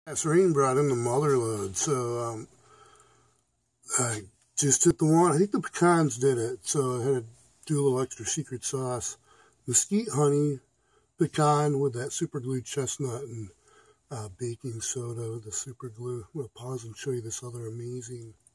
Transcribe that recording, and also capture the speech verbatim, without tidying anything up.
This rain brought in the mother load, so um, I just took the one. I think the pecans did it, so I had to do a little extra secret sauce. Mesquite honey, pecan with that super glue chestnut, and uh, baking soda with the super glue. I'm going to pause and show you this other amazing